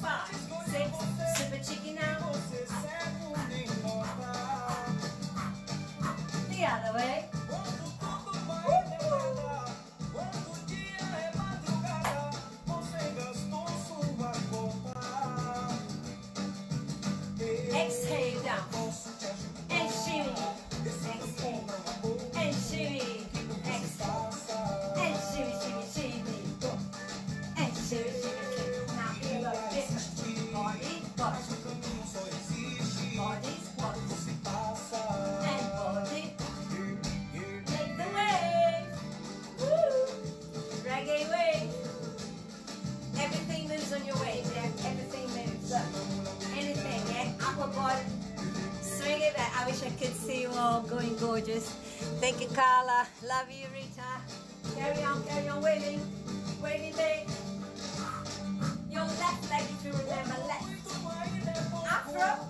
5, 6, super chicken now. The other way. Exhale down. And shimmy. Exhale. And shimmy. Exhale. And shimmy, shimmy, shimmy. And shimmy, shimmy, shimmy. Now feel the difference. Body, body. Body, body. And body. Make the wave. Woo! Reggae wave. Everything moves on your wave, yeah? Everything moves. Anything, yeah? Upper body. Swing it back. I wish I could see you all going gorgeous. Thank you, Carla. Love you, Rita. Carry on waving. Waving big. Your left leg, if you remember, left. Afro.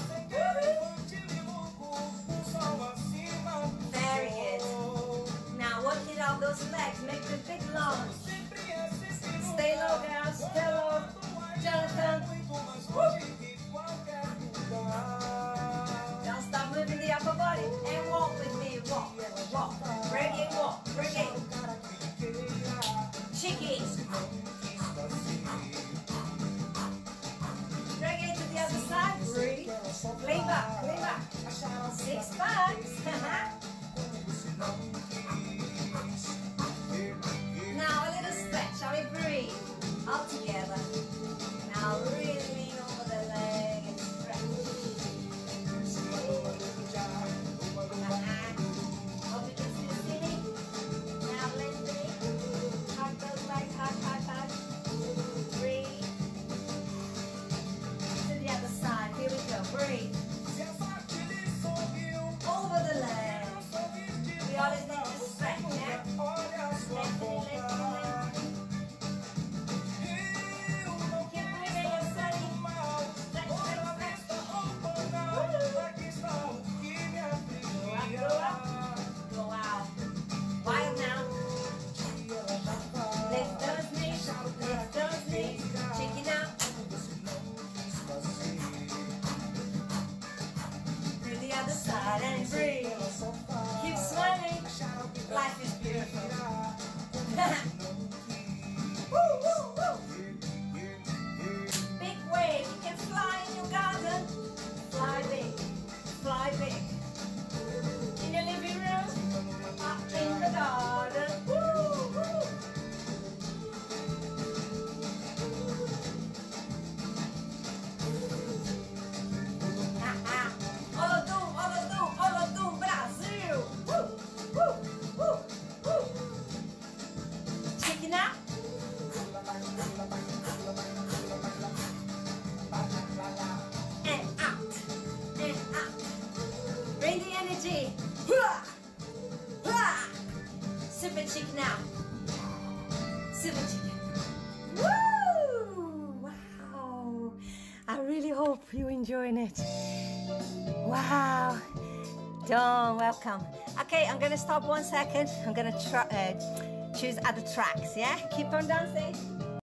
Very good. Now work it out those legs. Make the big lunge. Stay low, girls. Stay low. Jonathan. Don't stop moving the upper body. And walk with me. Walk. Walk. Reggae walk. Reggae. Cheeky. Reggae to the other side. Breathe. Lean back. Lean back. 6 bucks. Now a little stretch. Shall we breathe? All together. Now really lean over the leg and stretch. Hope you can still see me. Now let's breathe. Hug those legs, hug. Breathe. To the other side. Here we go. Breathe. Over the leg. We always need to stretch, yeah? Go out. Wild now. Lift those knees. Lift those knees. Chicken out. To the other side and breathe. Keep smiling. Life is beautiful. Woo, woo, woo. Big wave. You can fly in your garden. Fly big. Fly big. In your living room, up in the garden. Woo, woo. Olodum, Brasil. Woo, woo, woo, woo. Chicken out. And out. And out. Bring the energy. Super chicken now. Super chicken. Woo! Wow! I really hope you're enjoying it. Wow! Dawn, welcome. Okay, I'm gonna stop 1 second. I'm gonna choose other tracks, yeah? Keep on dancing.